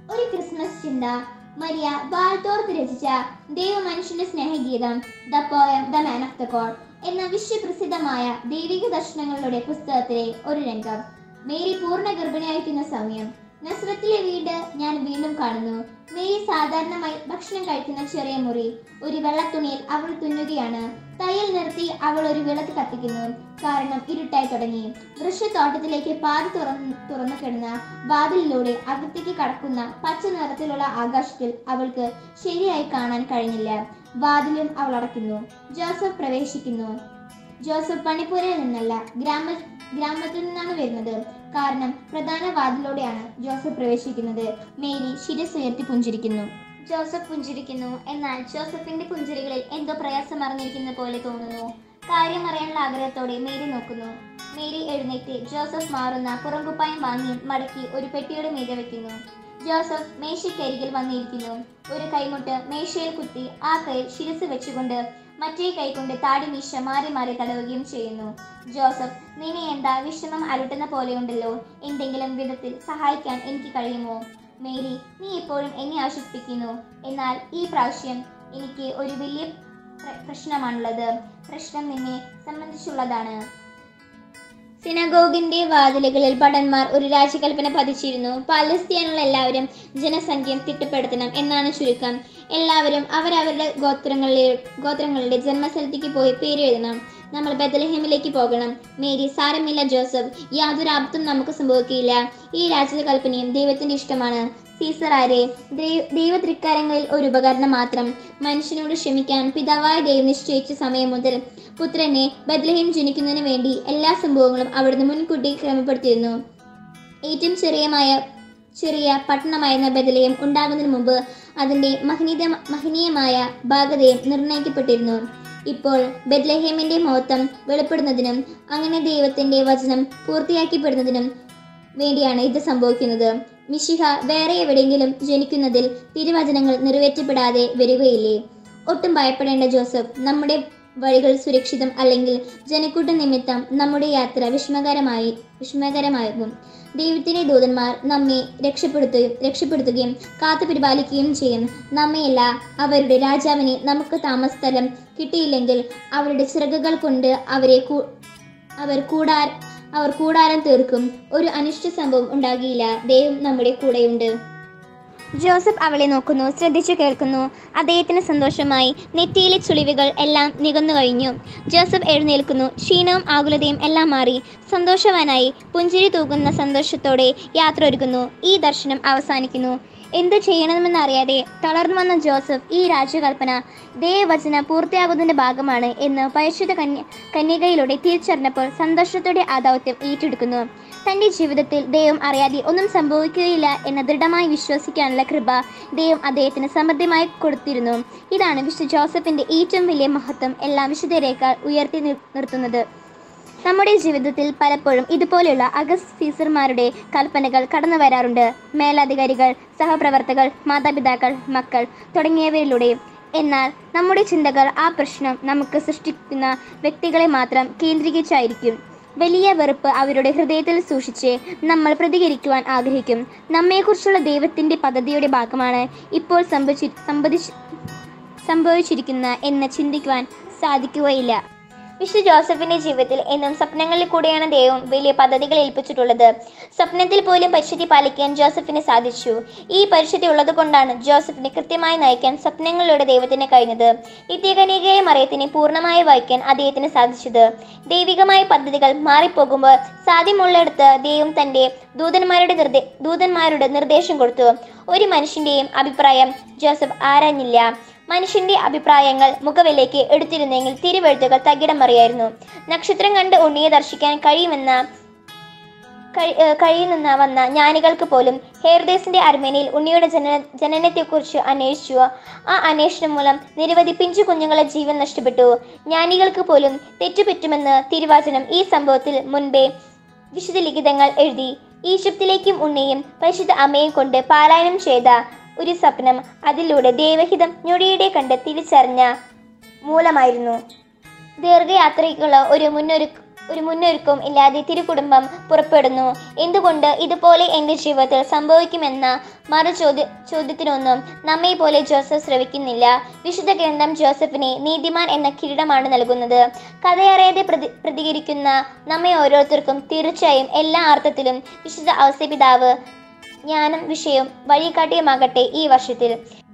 ഒരു ക്രിസ്മസ് ചിന്ത. Maria Valtorta രചിച്ച ദൈവമനുഷ്യന്റെ സ്നേഹഗീതം the poem the man of the god എന്ന വിശ്വപ്രസിദ്ധമായ ദൈവിക ദർശനങ്ങളുടെ പുസ്തകത്തിലെ ഒരു രംഗം. മേരി പൂർണ്ണ ഗർഭിണിയായിരിക്കുന്ന സമയം. നസ്രത്തിലെ വീട് ഞാൻ വീണ്ടും കാണുന്നു. മേരി സാധാരണമായി ഭക്ഷണം കഴിക്കുന്ന ചെറിയ മുറി. ഒരു വെള്ളത്തുണിയിൽ അവൾ തുന്നുകയാണ്. തയ്യൽ നിർത്തി അവൾ ഒരു വിളക്ക് കത്തിക്കുന്നു. കാരണം ഇരുട്ടായി തുടങ്ങി. വൃക്ഷത്തോട്ടത്തിലേക്ക് പാതി തുറന്നു കിടന്ന വാതിലിലൂടെ അകത്തേക്ക് കടക്കുന്ന പച്ച നിറത്തിലുള്ള ആകാശത്തിൽ അവൾക്ക് ശരിയായി കാണാൻ കഴിഞ്ഞില്ല. വാതിലും അവൾ അടയ്ക്കുന്നു. ജോസഫ് പ്രവേശിക്കുന്നു. ജോസഫ് പണിപ്പുരയിൽ നിന്നല്ല, ഗ്രാമത്തിൽ നിന്നാണ് വരുന്നത്. കാരണം പ്രധാന വാതിലൂടെയാണ് ജോസഫ് പ്രവേശിക്കുന്നത്. മേരി ശിരസ്സുയർത്തി പുഞ്ചിരിക്കുന്നു. ജോസഫ് പുഞ്ചിരിക്കുന്നു. എന്നാൽ ജോസഫിന്റെ പുഞ്ചിരികളിൽ എന്തോ പ്രയാസം അറിഞ്ഞിരിക്കുന്ന പോലെ തോന്നുന്നു. കാര്യം അറിയാനുള്ള ആഗ്രഹത്തോടെ മേരി നോക്കുന്നു. മേരി എഴുന്നേറ്റ് ജോസഫ് മാറുന്ന പുറംകുപ്പായം വാങ്ങി മടക്കി ഒരു പെട്ടിയുടെ മീതെ വെക്കുന്നു. ജോസഫ് മേശയ്ക്കരികിൽ വന്നിരിക്കുന്നു. ഒരു കൈമുട്ട് മേശയിൽ കുത്തി ആ കൈ ശിരസ് വെച്ചുകൊണ്ട് മറ്റേ കൈകൊണ്ട് താടി മീശ മാറി മാറി തടവുകയും ചെയ്യുന്നു. ജോസഫ്, നിന്നെ എന്താ വിഷമം അലട്ടുന്ന പോലെയുണ്ടല്ലോ, എന്തെങ്കിലും വിധത്തിൽ സഹായിക്കാൻ എനിക്ക് കഴിയുമോ? മേരി, നീ ഇപ്പോഴും എന്നെ ആശ്വസിപ്പിക്കുന്നു. എന്നാൽ ഈ പ്രാവശ്യം എനിക്ക് ഒരു വലിയ പ്രശ്നമാണുള്ളത്. പ്രശ്നം നിന്നെ സംബന്ധിച്ചുള്ളതാണ്. സിനഗോഗിന്റെ വാതിലുകളിൽ ഭടന്മാർ ഒരു രാജകൽപ്പന പതിച്ചിരുന്നു. പാലസ്തീനിലുള്ള എല്ലാവരും ജനസംഖ്യ തിട്ടപ്പെടുത്തണം എന്നാണ് ചുരുക്കം. എല്ലാവരും അവരവരുടെ ഗോത്രങ്ങളുടെ ജന്മസ്ഥലത്തേക്ക് പോയി പേരെഴുതണം. നമ്മൾ ബെത്ലഹേമിലേക്ക് പോകണം. മേരി, സാരമില്ല ജോസഫ്, യാതൊരു ആപത്തും നമുക്ക് സംഭവിക്കില്ല. ഈ രാജകൽപ്പനയും ദൈവത്തിന്റെ ഇഷ്ടമാണ്. സീസർ ആരെ? ദൈവത്രിക്കാരങ്ങളിൽ ഒരു ഉപകരണം മാത്രം. മനുഷ്യനോട് ക്ഷമിക്കാൻ പിതാവായ ദൈവം നിശ്ചയിച്ച സമയം മുതൽ പുത്രനെ ബെത്ലഹേം ജനിക്കുന്നതിന് വേണ്ടി എല്ലാ സംഭവങ്ങളും അവിടുന്ന് മുൻകൂട്ടി ക്രമപ്പെടുത്തിയിരുന്നു. ഏറ്റവും ചെറിയ പട്ടണമായിരുന്ന ബെത്ലഹേം ഉണ്ടാകുന്നതിന് മുമ്പ് അതിന്റെ മഹനീയമായ ഭാഗതയും നിർണയിക്കപ്പെട്ടിരുന്നു. ഇപ്പോൾ ബെത്ലഹേമിന്റെ മഹത്വം വെളിപ്പെടുന്നതിനും അങ്ങനെ ദൈവത്തിന്റെ വചനം പൂർത്തിയാക്കപ്പെടുന്നതിനും വേണ്ടിയാണ് ഇത് സംഭവിക്കുന്നത്. മിശിഹ വേറെ എവിടെയെങ്കിലും ജനിക്കുന്നതിൽ തിരുവചനങ്ങൾ നിറവേറ്റപ്പെടാതെ വരികയില്ലേ? ഒട്ടും ഭയപ്പെടേണ്ട ജോസഫ്. നമ്മുടെ വഴികൾ സുരക്ഷിതം അല്ലെങ്കിൽ ജനക്കൂട്ട നിമിത്തം നമ്മുടെ യാത്ര വിഷമകരമാകും. ദൈവത്തിന്റെ ദൂതന്മാർ നമ്മെ രക്ഷപ്പെടുത്തുകയും കാത്തു പരിപാലിക്കുകയും ചെയ്യും. നമ്മയല്ല, അവരുടെ രാജാവിനെ നമുക്ക് താമസസ്ഥലം കിട്ടിയില്ലെങ്കിൽ അവരുടെ ചിറകുകൾ കൊണ്ട് അവർ കൂടാരം തീർക്കും. ഒരു അനിഷ്ട സംഭവം ഉണ്ടാകില്ല. ദൈവം നമ്മുടെ കൂടെയുണ്ട്. ജോസഫ് അവളെ നോക്കുന്നു, ശ്രദ്ധിച്ചു കേൾക്കുന്നു. അദ്ദേഹത്തിന് സന്തോഷമായി. നെറ്റിയിലെ ചുളിവുകൾ എല്ലാം നികന്നു കഴിഞ്ഞു. ജോസഫ് എഴുന്നേൽക്കുന്നു. ക്ഷീണവും ആകുലതയും എല്ലാം മാറി. സന്തോഷവാനായി പുഞ്ചിരി തൂകുന്ന സന്തോഷത്തോടെ യാത്ര ഒരുക്കുന്നു. ഈ ദർശനം അവസാനിക്കുന്നു. എന്തു ചെയ്യണമെന്നറിയാതെ തളർന്നു വന്ന ജോസഫ് ഈ രാജകൽപ്പന ദൈവവചന പൂർത്തിയാകുന്നതിന്റെ ഭാഗമാണ് എന്ന് പരിശുദ്ധ കന്യകയിലൂടെ തിരിച്ചറിഞ്ഞപ്പോൾ സന്തോഷത്തോടെ ആ ദൗത്യം ഏറ്റെടുക്കുന്നു. തൻ്റെ ജീവിതത്തിൽ ദൈവം അറിയാതെ ഒന്നും സംഭവിക്കുകയില്ല എന്ന് ദൃഢമായി വിശ്വസിക്കാനുള്ള കൃപ ദൈവം അദ്ദേഹത്തിന് സമൃദ്ധമായി കൊടുത്തിരുന്നു. ഇതാണ് വിശുദ്ധ ജോസഫിന്റെ ഏറ്റവും വലിയ മഹത്വം എല്ലാം വിശുദ്ധരേക്കാൾ ഉയർത്തി നിർത്തുന്നത്. നമ്മുടെ ജീവിതത്തിൽ പലപ്പോഴും ഇതുപോലെയുള്ള സീസർമാരുടെ കൽപ്പനകൾ കടന്നു വരാറുണ്ട്. മേലധികാരികൾ, സഹപ്രവർത്തകർ, മാതാപിതാക്കൾ, മക്കൾ തുടങ്ങിയവരിലൂടെ. എന്നാൽ നമ്മുടെ ചിന്തകൾ ആ പ്രശ്നം നമുക്ക് സൃഷ്ടിക്കുന്ന വ്യക്തികളെ മാത്രം കേന്ദ്രീകരിച്ചായിരിക്കും. വലിയ വെറുപ്പ് അവരുടെ ഹൃദയത്തിൽ സൂക്ഷിച്ച് നമ്മൾ പ്രതികരിക്കുവാൻ ആഗ്രഹിക്കും. നമ്മെക്കുറിച്ചുള്ള ദൈവത്തിന്റെ പദ്ധതിയുടെ ഭാഗമാണ് ഇപ്പോൾ സംഭവിച്ചിരിക്കുന്ന എന്ന് ചിന്തിക്കുവാൻ സാധിക്കുകയില്ല. വിശുദ്ധ ജോസഫിന്റെ ജീവിതത്തിൽ എന്നും സ്വപ്നങ്ങളിൽ കൂടെയാണ് ദൈവം വലിയ പദ്ധതികൾ ഏൽപ്പിച്ചിട്ടുള്ളത്. സ്വപ്നത്തിൽ പോലും പരിശുദ്ധി പാലിക്കാൻ ജോസഫിന് സാധിച്ചു. ഈ പരിശുദ്ധി ഉള്ളത് കൊണ്ടാണ് ജോസഫിനെ കൃത്യമായി നയിക്കാൻ സ്വപ്നങ്ങളിലൂടെ ദൈവത്തിന് കഴിഞ്ഞത്. നിത്യകന്യകയായ മറിയത്തിനെ പൂർണ്ണമായി വായിക്കാൻ അദ്ദേഹത്തിന് സാധിച്ചത്. ദൈവികമായ പദ്ധതികൾ മാറിപ്പോകുമ്പോൾ സാധ്യമുള്ളിടത്ത് ദൈവം തന്റെ ദൂതന്മാരുടെ നിർദ്ദേശം കൊടുത്തു. ഒരു മനുഷ്യന്റെയും അഭിപ്രായം ജോസഫ് ആരാഞ്ഞില്ല. മനുഷ്യന്റെ അഭിപ്രായങ്ങൾ മുഖവിലേക്ക് എടുത്തിരുന്നെങ്കിൽ തിരുവെഴുത്തുകൾ തകിടം മറിയായിരുന്നു. നക്ഷത്രം കണ്ട് ഉണ്ണിയെ ദർശിക്കാൻ കഴിയുന്ന വന്ന ജ്ഞാനികൾക്ക് പോലും ഹെരോദേസിന്റെ അരമനയിൽ ഉണ്ണിയുടെ ജനനത്തെക്കുറിച്ച് അന്വേഷിച്ചു. ആ അന്വേഷണം മൂലം നിരവധി പിഞ്ചു കുഞ്ഞുങ്ങളെ ജീവൻ നഷ്ടപ്പെട്ടു. ജ്ഞാനികൾക്ക് പോലും തെറ്റുപറ്റുമെന്ന് തിരുവചനം ഈ സംഭവത്തിൽ മുൻപേ വിശുദ്ധ ലിഖിതങ്ങൾ എഴുതി. ഈജിപ്തിലേക്കും ഉണ്ണിയും പരിശുദ്ധ അമ്മയും കൊണ്ട് പാലായനം ചെയ്ത ഒരു സ്വപ്നം അതിലൂടെ ദൈവഹിതം ഞൊടിയിടെ കണ്ട് തിരിച്ചറിഞ്ഞ മൂലമായിരുന്നു. ദീർഘയാത്രയ്ക്കുള്ള ഒരു ഒരു മുന്നൊരുക്കവും ഇല്ലാതെ തിരുകുടുംബം പുറപ്പെടുന്നു. എന്തുകൊണ്ട് ഇതുപോലെ എൻ്റെ ജീവിതത്തിൽ സംഭവിക്കുമെന്ന ചോദ്യത്തിനൊന്നും നമ്മെ പോലെ ജോസഫ് ശ്രവിക്കുന്നില്ല. വിശുദ്ധ ഗ്രന്ഥം ജോസഫിനെ നീതിമാൻ എന്ന കിരീടമാണ് നൽകുന്നത്. കഥയറിയാതെ പ്രതികരിക്കുന്ന നമ്മെ ഓരോരുത്തർക്കും തീർച്ചയായും എല്ലാ അർത്ഥത്തിലും വിശുദ്ധ ഔസേപിതാവ് ജ്ഞാനം വിഷയവും വഴികാട്ടിയുമാകട്ടെ ഈ വർഷത്തിൽ.